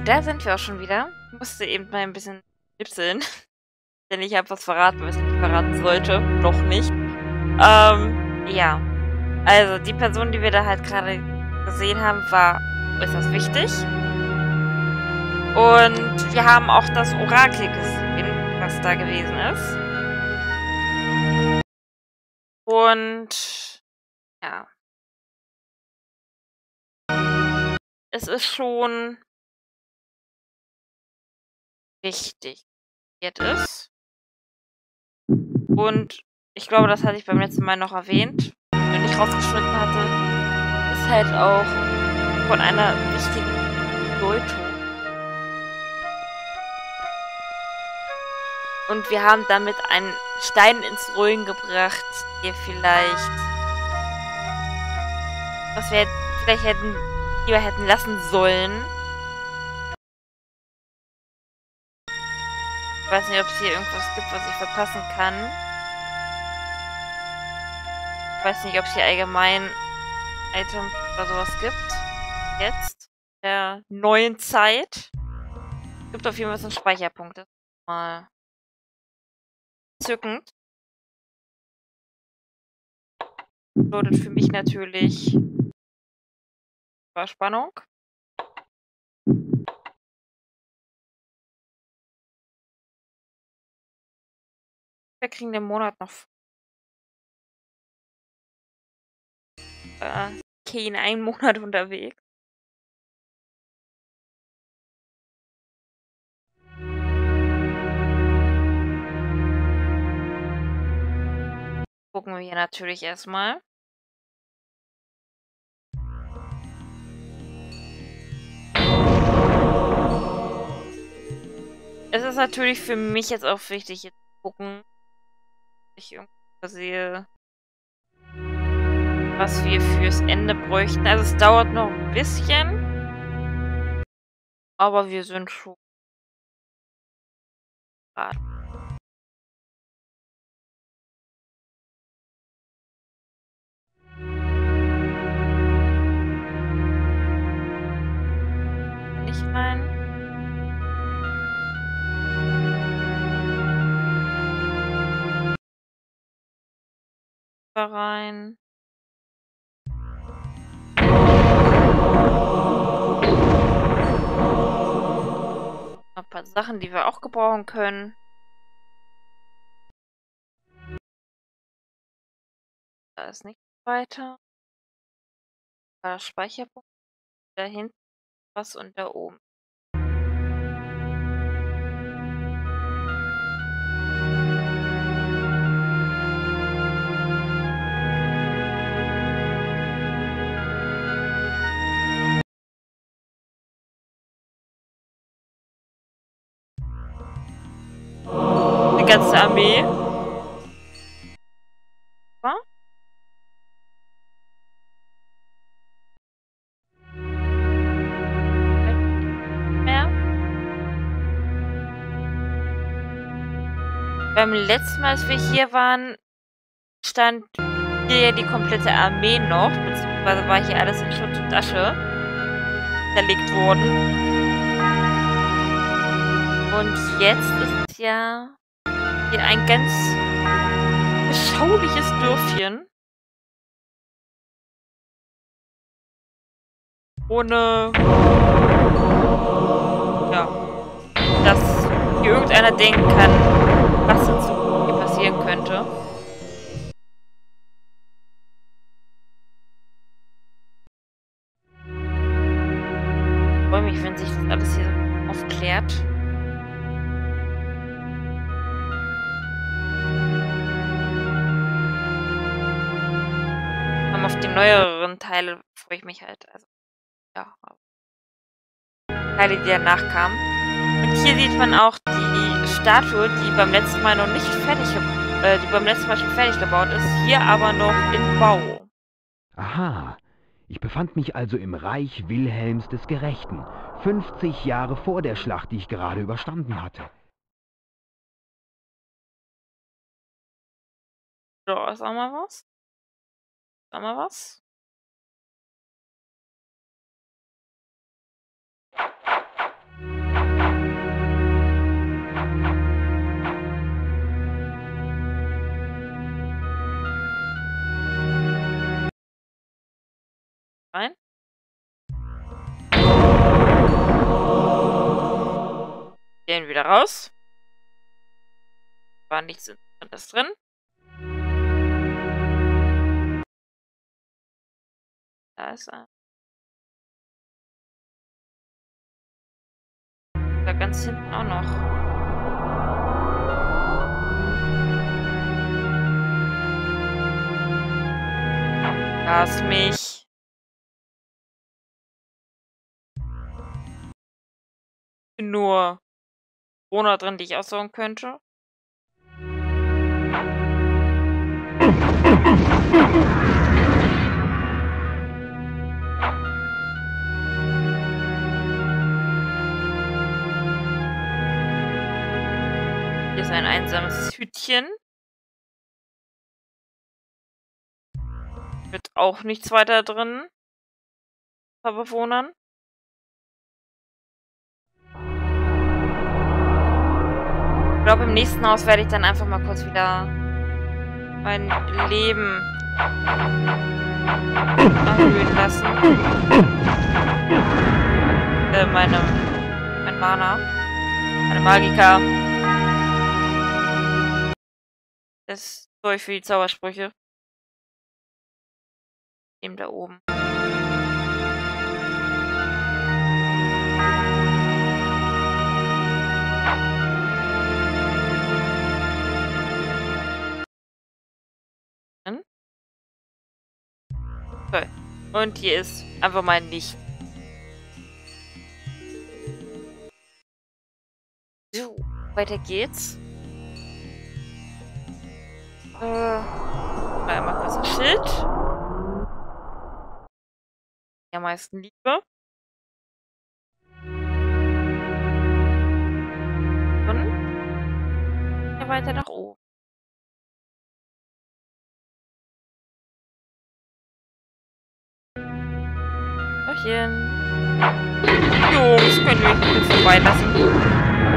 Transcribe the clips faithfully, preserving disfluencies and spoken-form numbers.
da sind wir auch schon wieder. Ich musste eben mal ein bisschen schnipseln. Denn ich habe was verraten, was ich nicht verraten sollte. Doch nicht. Ähm, ja. Also, die Person, die wir da halt gerade gesehen haben, war äußerst wichtig. Und wir haben auch das Orakel gesehen, was da gewesen ist. Und ja. Es ist schon wichtig, jetzt ist. Und ich glaube, das hatte ich beim letzten Mal noch erwähnt, wenn ich rausgeschnitten hatte, ist halt auch von einer wichtigen Bedeutung. Und wir haben damit einen Stein ins Rollen gebracht, der vielleicht, was wir vielleicht hätten, lieber hätten lassen sollen. Ich weiß nicht, ob es hier irgendwas gibt, was ich verpassen kann. Ich weiß nicht, ob es hier allgemein Items oder sowas gibt. Jetzt. Der neuen Zeit. Es gibt auf jeden Fall so einen Speicherpunkt. Das ist mal zückend. Bedeutet für mich natürlich Spannung. Wir kriegen den Monat noch. Äh, okay, in einem Monat unterwegs. Gucken wir hier natürlich erstmal. Es ist natürlich für mich jetzt auch wichtig, jetzt zu gucken, ob ich irgendwo sehe, was wir fürs Ende bräuchten. Also es dauert noch ein bisschen, aber wir sind schon gerade. Nicht rein. Rein. Ein paar Sachen, die wir auch gebrauchen können. Da ist nichts weiter. Da ist Speicherpunkt. Da hinten was und da oben. Die ganze Armee. Was? Mehr. Beim letzten Mal, als wir hier waren, stand hier ja die komplette Armee noch, beziehungsweise war hier alles in Schutt und Asche zerlegt worden. Und jetzt ist es ja hier ein ganz beschauliches Dörfchen. Ohne, ja, dass hier irgendeiner denken kann, was in Zukunft hier passieren könnte. Ich freue mich, wenn sich das alles hier aufklärt. Aber auf die neueren Teile freue ich mich halt. Also, ja. Teile, die danach kamen. Und hier sieht man auch die Statue, die beim letzten Mal noch nicht fertig, äh, die beim letzten Mal schon fertig gebaut ist, hier aber noch in Bau. Aha, ich befand mich also im Reich Wilhelms des Gerechten, fünfzig Jahre vor der Schlacht, die ich gerade überstanden hatte. So, ist auch mal was? Ist auch mal was? Den wieder raus. War nichts Interessantes drin. Da ist er. Da ganz hinten auch noch. Lass mich. Nur Corona drin, die ich aussuchen könnte. Hier ist ein einsames Hütchen. Mit auch nichts weiter drin. Ein paar Bewohnern. Ich glaube, im nächsten Haus werde ich dann einfach mal kurz wieder mein Leben erhöhen lassen. Äh, meine, mein Mana. Meine Magika. Das ist durch für die Zaubersprüche. Dem da oben. Okay. Und hier ist einfach mal nicht. So, weiter geht's. Äh, einmal kurz ein Schild. Ja, meisten Liebe. Und ja, weiter nach oben. Hallöchen. Jungs, können wir mich bitte vorbeilassen?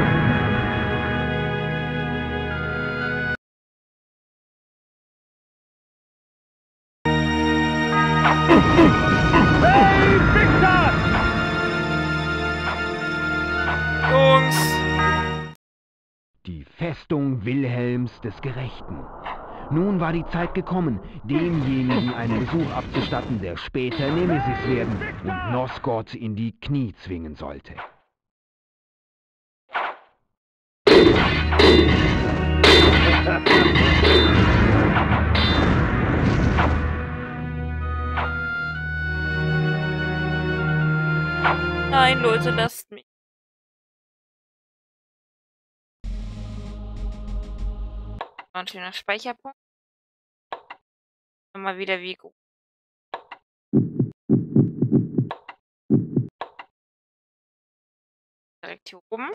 Jungs! Die Festung Wilhelms des Gerechten. Nun war die Zeit gekommen, demjenigen einen Besuch abzustatten, der später Nemesis werden und Nosgoth in die Knie zwingen sollte. Nein, Leute, lasst mich. Ein schöner Speicherpunkt. Mal wieder wie gut. Direkt hier oben.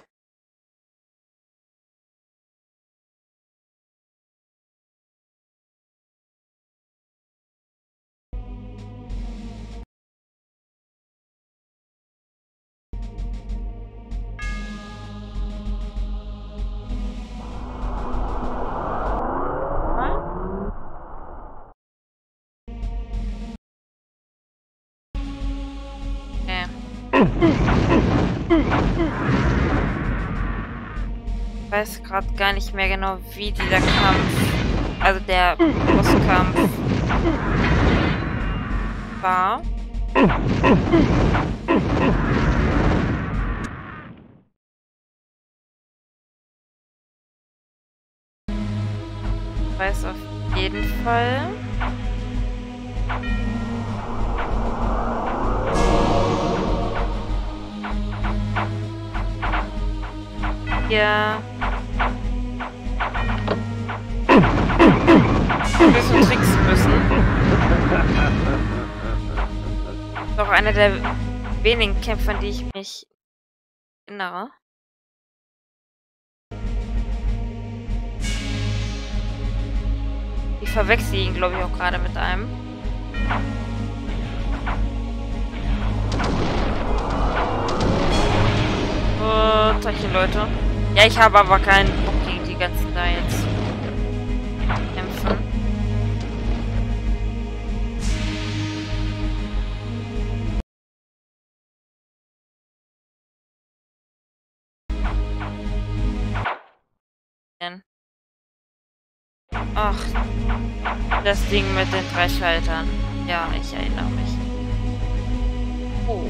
Ich weiß gerade gar nicht mehr genau, wie dieser Kampf, also der Bosskampf war. Ich weiß auf jeden Fall. Ja. Ein bisschen tricksen müssen. Das ist auch einer der wenigen Kämpfer, an die ich mich erinnere. Ich verwechsel ihn, glaube ich, auch gerade mit einem. Oh, solche Leute. Ja, ich habe aber keinen Bock gegen die ganzen da jetzt kämpfen. denn? Ach, das Ding mit den drei Schaltern. Ja, ich erinnere mich. Oh.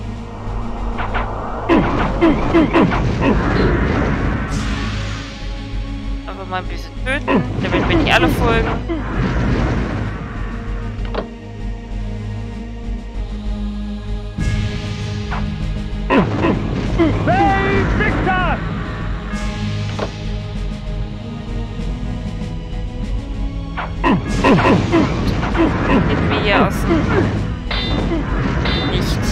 Aber mal ein bisschen töten, damit wir nicht alle folgen. Hey, Victor! Geht mir hier aus nichts.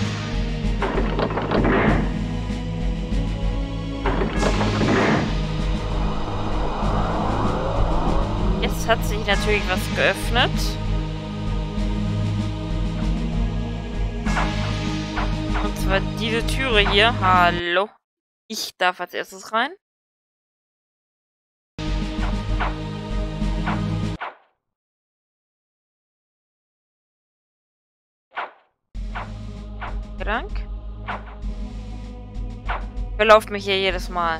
Jetzt hat sich natürlich was geöffnet. Und zwar diese Türe hier. Hallo. Ich darf als erstes rein. Dank. Verlauft mich hier jedes Mal.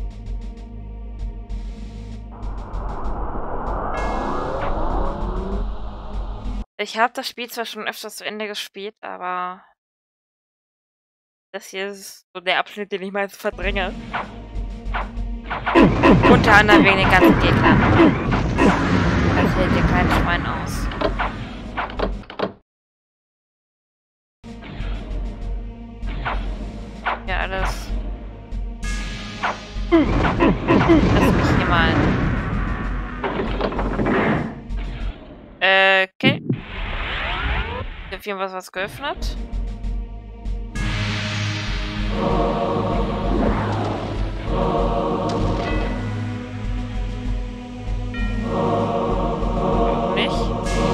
Ich habe das Spiel zwar schon öfters zu Ende gespielt, aber das hier ist so der Abschnitt, den ich meist verdränge. Unter anderem wegen den ganzen Gegnern. Das hält dir kein Schwein aus. Ja, alles. Lass mich hier mal. Äh, okay. Ich habe hier was, was geöffnet. Nicht.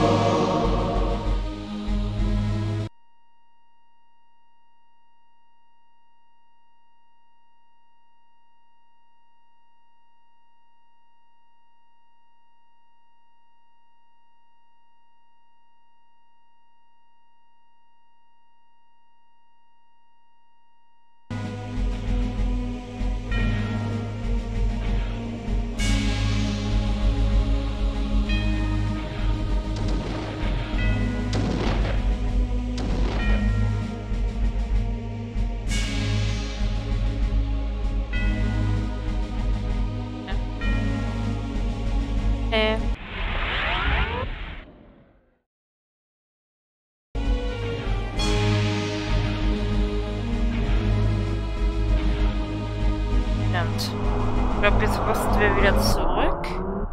Äh. Verdammt. Ich glaube, jetzt müssen wir wieder zurück.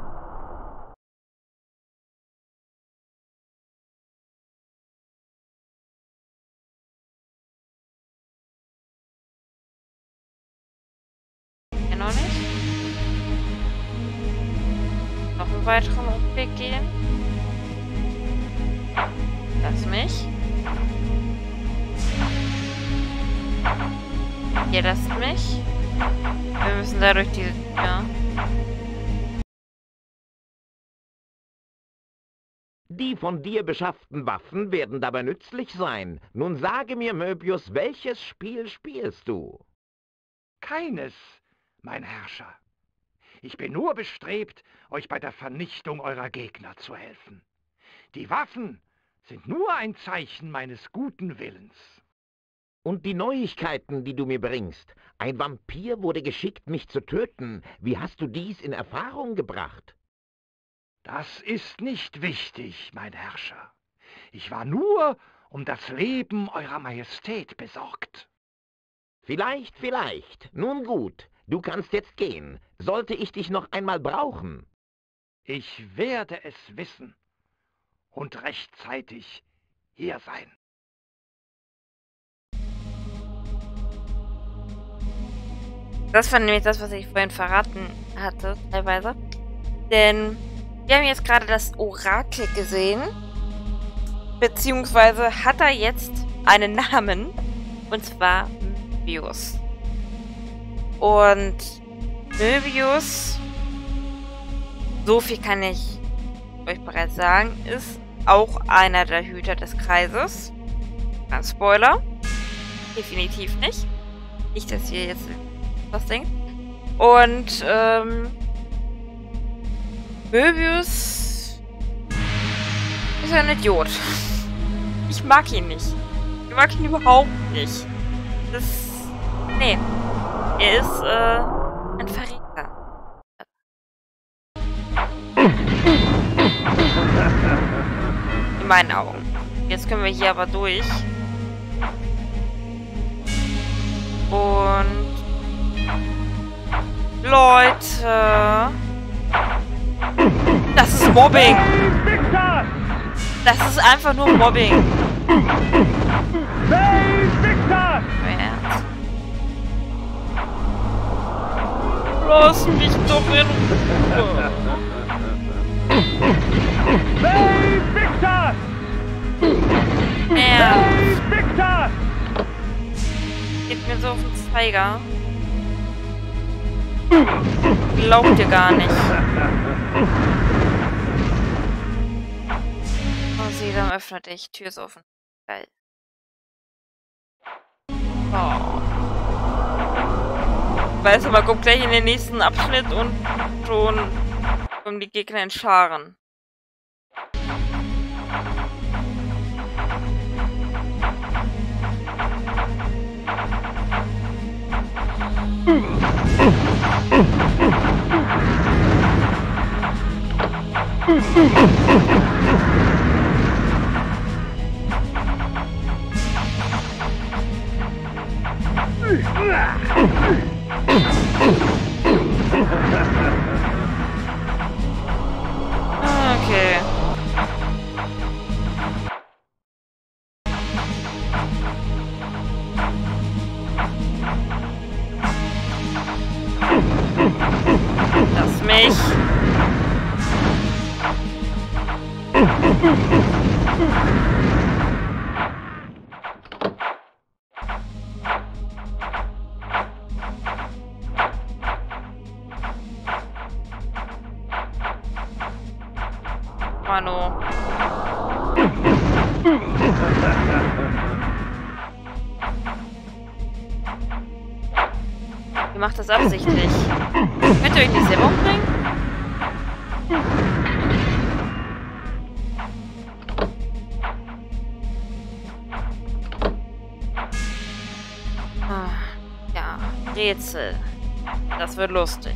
Ja, noch nicht. Noch einen weiteren Umweg gehen. Lass mich. Ihr lasst mich. Wir müssen dadurch diese Tür. Die von dir beschafften Waffen werden dabei nützlich sein. Nun sage mir, Möbius, welches Spiel spielst du? Keines, mein Herrscher. Ich bin nur bestrebt, euch bei der Vernichtung eurer Gegner zu helfen. Die Waffen sind nur ein Zeichen meines guten Willens. Und die Neuigkeiten, die du mir bringst. Ein Vampir wurde geschickt, mich zu töten. Wie hast du dies in Erfahrung gebracht? Das ist nicht wichtig, mein Herrscher. Ich war nur um das Leben eurer Majestät besorgt. Vielleicht, vielleicht. Nun gut, du kannst jetzt gehen. Sollte ich dich noch einmal brauchen? Ich werde es wissen und rechtzeitig hier sein. Das war nämlich das, was ich vorhin verraten hatte, teilweise. Denn wir haben jetzt gerade das Orakel gesehen. Beziehungsweise hat er jetzt einen Namen. Und zwar Möbius. Und Möbius, so viel kann ich euch bereits sagen, ist auch einer der Hüter des Kreises. Ein Spoiler. Definitiv nicht. Nicht, dass ihr jetzt was denkt. Und, ähm, Möbius ist ein Idiot. Ich mag ihn nicht. Ich mag ihn überhaupt nicht. Das, nee. Er ist, äh, ein Verräter. In meinen Augen. Jetzt können wir hier aber durch. Und Leute, das ist Mobbing. Das ist einfach nur Mobbing. Lass mich doch in Ruhe. Ja. Geht mir so auf den Zeiger. Glaubt ihr gar nicht. Oh, Selam öffnet dich. Tür ist offen. Geil. Oh. Weißt du, man kommt gleich in den nächsten Abschnitt und schon kommen die Gegner in Scharen. Okay. Lass mich. Mano. Ihr macht das absichtlich. Könnt ihr euch nicht selber umbringen? Ah, ja, Rätsel. Das wird lustig.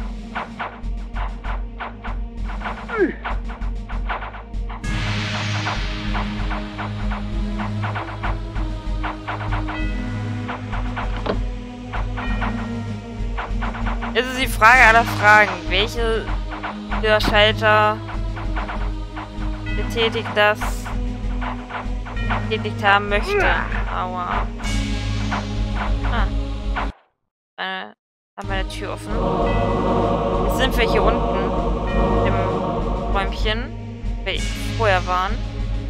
Es ist die Frage aller Fragen. Welche dieser Schalter betätigt das betätigt haben möchte? Aua. Ah. Eine, haben wir eine Tür offen. Jetzt sind wir hier unten im Räumchen, wo wir vorher waren.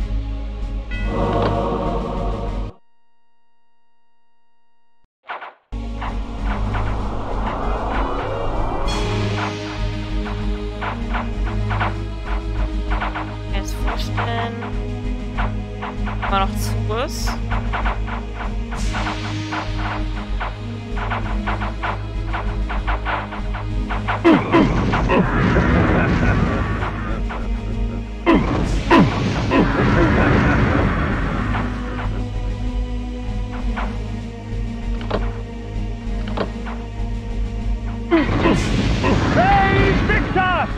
Jetzt vorstellen, immer noch zu ist. Hey, Victor!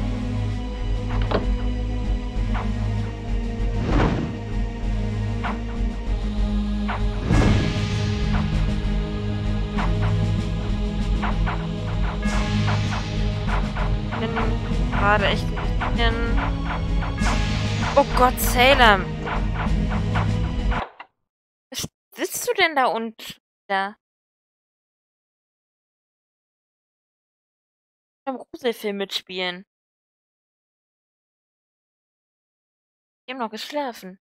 Ich bin gerade echt ein bisschen... Oh Gott, Salem! Was sitzt du denn da unten? Da? Im Gruselfilm mitspielen. Die haben noch geschlafen.